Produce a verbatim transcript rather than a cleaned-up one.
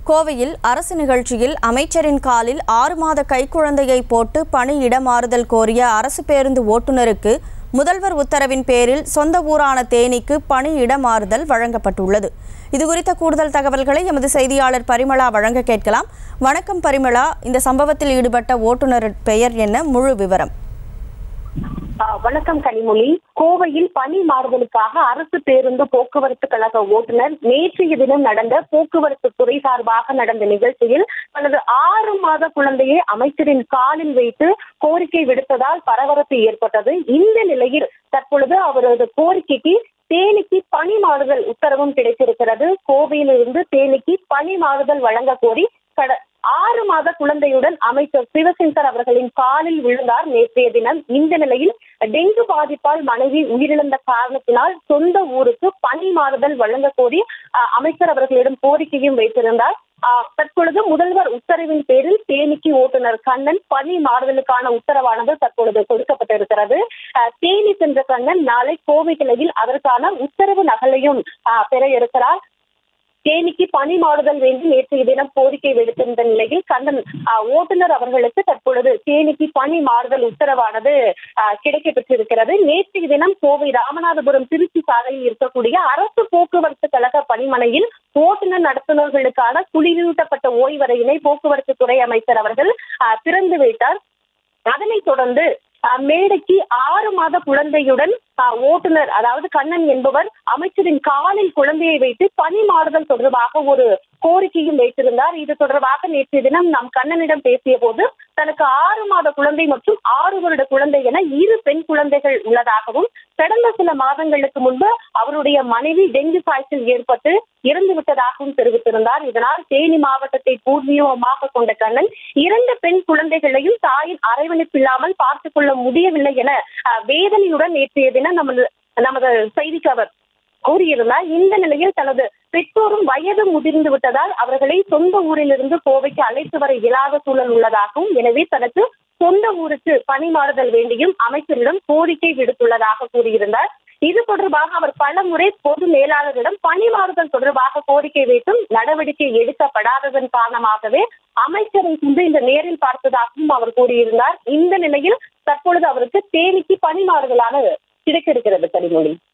கோவையில் அரசு நிகழ்ச்சியில் அமைச்சரின் காலில் ஆறு மாத கைக்குழந்தையை போட்டு பணி இடமாறுதல் கோரிய அரசு பேருந்து ஓட்டுநருக்கு முதல்வர் உத்தரவின் பேரில் சொந்த ஊரான தேனிக்கு பணி இடமாறுதல் வழங்கப்பட்டுள்ளது. இதுகுறித்த கூடுதல் தகவல்களை எமது செய்தியாளர் பரிமளா வழங்க கேட்கலாம். வணக்கம் பரிமளா, இந்த சம்பவத்தில் ஈடுபட்ட ஓட்டுநர் பெயர் என்ன, முழு விவரம்? வணக்கம் கனிமொழி. கோவையில் பணி மாறுதலுக்காக அரசு பேருந்து போக்குவரத்து கழக ஓட்டுநர் நேற்றைய தினம் நடந்த போக்குவரத்து துறை சார்பாக நடந்த நிகழ்ச்சியில் தனது ஆறு மாத குழந்தையை அமைச்சரின் காலில் வைத்து கோரிக்கை விடுத்ததால் பரபரப்பு ஏற்பட்டது. இந்த நிலையில் தற்பொழுது அவரது கோரிக்கைக்கு தேனிக்கு பணி மாறுதல் உத்தரவும் கிடைத்திருக்கிறது. கோவையிலிருந்து தேனிக்கு பணி மாறுதல் வழங்க கோரி கட ஆறு மாத குழந்தையுடன் அமைச்சர் சிவசங்கர் அவர்களின் காலில் விழுந்தார் நேற்றைய தினம். இந்த நிலையில் டெங்கு பாதிப்பால் மனைவி உயிரிழந்த காரணத்தினால் சொந்த ஊருக்கு பணி மாறுதல் வழங்க கோரி அமைச்சர் அவர்களிடம் கோரிக்கையும் வைத்திருந்தார். தற்பொழுது முதல்வர் உத்தரவின் பேரில் தேனிக்கு ஓட்டுநர் கண்ணன் பணி மாறுதலுக்கான உத்தரவானது தற்பொழுது கொடுக்கப்பட்டிருக்கிறது. தேனி சென்ற கண்ணன் நாளை கோவை கிளையில் அதற்கான உத்தரவு நகலையும் பெற இருக்கிறார். தேனிக்கு பணி மாறுதல் வேண்டி நேற்றைய தினம் கோரிக்கை விடுத்திருந்த நிலையில் கண்ணன் ஓட்டுநர் அவர்களுக்கு தற்பொழுது தேனிக்கு பணி மாறுதல் உத்தரவானது கிடைக்கப்பெற்றிருக்கிறது. நேற்றைய தினம் கோவை ராமநாதபுரம் திருச்சி சாலையில் இருக்கக்கூடிய அரசு போக்குவரத்து கழக பணிமனையில் ஓட்டுநர் நடத்துனர்களுக்கான குளிரூட்டப்பட்ட ஓய்வறையினை போக்குவரத்து துறை அமைச்சர் அவர்கள் திறந்து வைத்தார். அதனைத் தொடர்ந்து மேடைக்கு ஆறு மாத குழந்தையுடன் ஓட்டுநர் அதாவது கண்ணன் என்பவர் அமைச்சரின் காலில் குழந்தையை வைத்து பணி மாறுதல் தொடர்பாக ஒரு கோரிக்கையும் வைத்திருந்தார். இது தொடர்பாக நேற்றைய தினம் நாம் கண்ணனிடம் பேசிய போது தனக்கு ஆறு மாத குழந்தை மற்றும் ஆறு வருட குழந்தை என இரு பெண் குழந்தைகள் உள்ளதாகவும் கடந்த சில மாதங்களுக்கு முன்பு அவருடைய மனைவி டெங்கு காய்ச்சல் ஏற்பட்டு இறந்து விட்டதாகவும் தெரிவித்திருந்தார். இதனால் தேனி மாவட்டத்தை பூர்வீகமாக கொண்ட கண்ணன் இரண்டு பெண் குழந்தைகளையும் தாயின் அரவணைப்பு இல்லாமல் பார்த்துக் கொள்ள முடியவில்லை என வேதனையுடன் நேற்றைய தினம் நமது நமது செய்திக்கு அவர் கூறியிருந்தார். இந்த நிலையில் தனது பெற்றோரும் வயது முதிர்ந்து விட்டதால் அவர்களை சொந்த ஊரிலிருந்து கோவைக்கு அழைத்து வர இயலாத சூழல் உள்ளதாகவும், எனவே தனக்கு சொந்த ஊருக்கு பணி மாறுதல் வேண்டியும் அமைச்சரிடம் கோரிக்கை விடுத்துள்ளதாக கூறியிருந்தார். இது தொடர்பாக அவர் பல முறை பொது மேலாளரிடம் பணி மாறுதல் தொடர்பாக கோரிக்கை வைத்தும் நடவடிக்கை எடுக்கப்படாததன் காரணமாகவே அமைச்சரை சென்று இந்த நேரில் பார்த்ததாகவும் அவர் கூறியிருந்தார். இந்த நிலையில் தற்பொழுது அவருக்கு தேனிக்கு பணி மாறுதலான கிடைத்திருக்கிறது கனிமொழி.